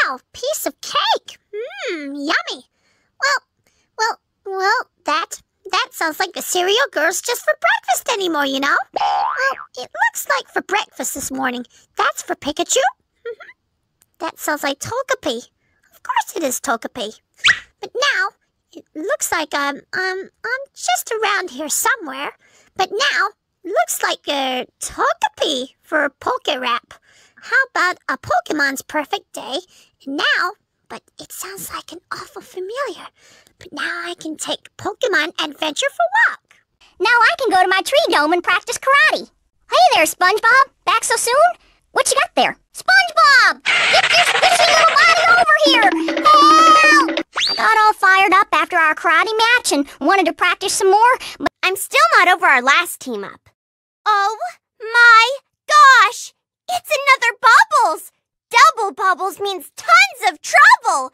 Wow, piece of cake. Yummy. Well, that sounds like the cereal girl's just for breakfast anymore, you know? Well, it looks like for breakfast this morning. That's for Pikachu. That sounds like Togepi. Of course it is Togepi. But now, it looks like I'm just around here somewhere. But now, it looks like Togepi for Pokerap. How about a Pokemon's perfect day? And now, but it sounds like an awful familiar. But now I can take Pokemon Adventure for walk. Now I can go to my tree dome and practice karate. Hey there, SpongeBob. Back so soon? What you got there? SpongeBob! Get your squishy little body over here! Help! I got all fired up after our karate match and wanted to practice some more, but I'm still not over our last team up. Oh my gosh! It's another Bubbles! Double Bubbles means tons of trouble!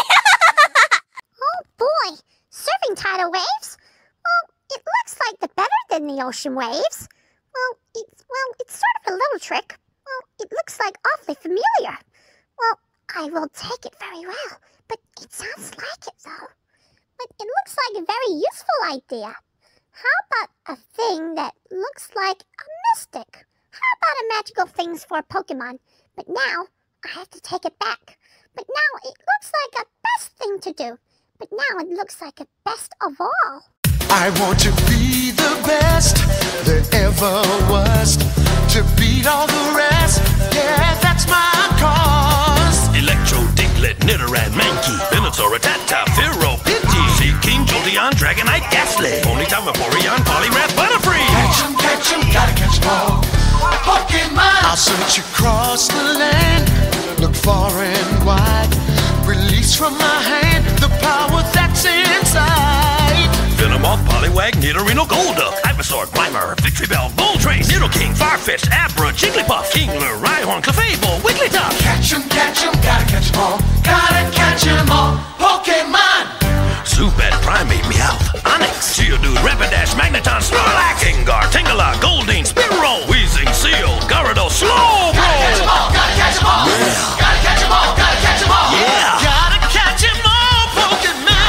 Oh boy, surfing tidal waves? Well, it looks like the better than the ocean waves. It's sort of a little trick. Well, it looks like awfully familiar. Well, I will take it very well, but it sounds like it though. But it looks like a very useful idea. How about a thing that looks like a mystic? How about a magical things for Pokemon? But now, I have to take it back. But now it looks like a best thing to do. But now it looks like a best of all. I want to be the best there ever was. To beat all the rest, yeah, that's my cause. Electro, Diglett, Nidoran, Mankey, Venusaur, Rattata, Fearow, Pidgey, Seaking, Jolteon, Dragonite, Ghastly, Ponyta, Vaporeon, Poliwrath, Butterfree. Catch 'em, gotta catch 'em all. Pokemon! I'll search across the land, look far and wide. Release from my hand the power that's inside. Venomoth, Poliwag, Nidorino, Golduck, Ivysaur, Grimer, Victreebel, Moltres, Nidoking, Farfetch'd, Abra, Jigglypuff, Kingler, Rhyhorn, Clefable, Wigglytuff. Catch 'em, gotta catch 'em all. Gotta catch 'em all. Pokemon! Zubat, Primeape, Meowth, Onix, Geodude, Rapidash, Magneton, Snorlax, Gengar, Tangela, Goldeen, Spearow, Weezing, Seal, Gyarados, Slowbro. Gotta catch 'em all, gotta catch 'em all. Yeah. Gotta catch 'em all, gotta catch 'em all. Yeah. Gotta catch 'em all, Pokemon!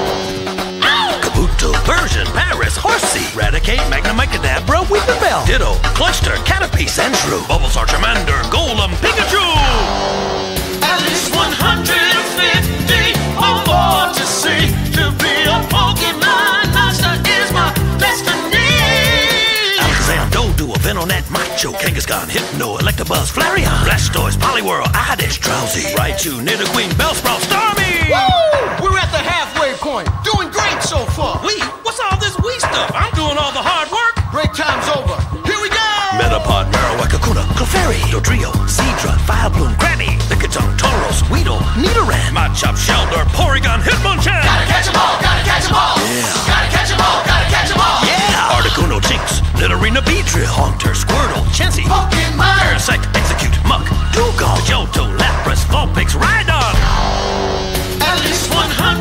Kabuto, Persian, Paris, Horsey, Raticate, Magnemite, Kadabra, Weepinbell, Ditto, Cluster, Caterpie, Sandshrew, Bulbasaur, Charmander, Golem, Pikachu. At least 150 or more to see. To be a Pokemon master is my destiny. Alakazam, Doduo, Venonat, Macho, Kangaskhan, Hypno, Electabuzz, Flareon, Blastoise, Poliwhirl, Oddish, Drowsy, Raichu, Nidoqueen, Bellsprout, Starmie! Woo! We're at the halfway point. Doing great so far. Wee? What's all this wee stuff? I'm doing all the hard work. Break time's over. Here we go! Metapod, Marowak, Kakuna, Clefairy, Dodrio, Seadra, Vileplume, Granny, Lickitung, Tauros, Weedle, Nidoran, Machop, Shelter, Porygon, Hitmonchan! Gotta catch 'em all, gotta catch 'em all! Yeah! Gotta catch 'em all, gotta catch 'em all! Yeah! Articuno, Jinx, Nidorina, Beedrill, Haunter, Squirtle, Chansey, Pokemon! Parasect, Execute, Muck, Dugong, Johto, Lapras, Vulpix, Rhydon! At least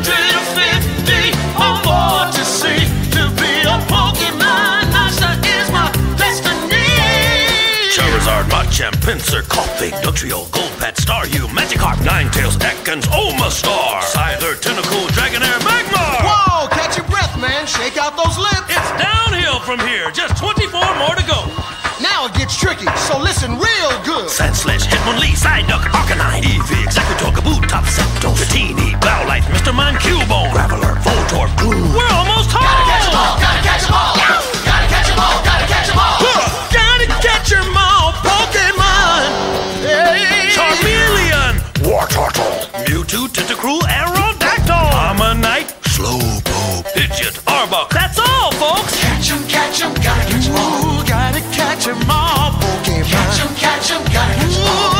150 or more to see. To be a Pokemon master is my destiny. Charizard, Machamp, Pinsir, Koffing, Dugtrio, Golbat, Staryu, Magikarp, Ninetales, Ekans, Omastar, Scyther, Tentacool, Dragonair, Magmar! Whoa, catch your breath, man. Shake out those lips. It's downhill from here. Just 24 more to go. Now it gets tricky, so listen real good. Sandslash, Hitmonlee, Psyduck, Arcanine, Eevee, Executor, Kabutops, Zapdos, Dratini, Bowlite, Mr. Mime, Cubone, Graveler, Voltorb, Gloom. We're almost home! Gotta catch 'em all, gotta catch 'em all. Gotta catch 'em all, gotta catch 'em all. Gotta catch 'em all, Pokemon! Hey. Charmeleon, Wartortle, Mewtwo, Tentacruel, Aerodactyl, Ammonite, Slowpoke, Pidgeot, Arbok. That's all, folks! Catch 'em, gotta catch 'em all. Gotta catch 'em all, Pokemon. Catch 'em, gotta catch 'em all.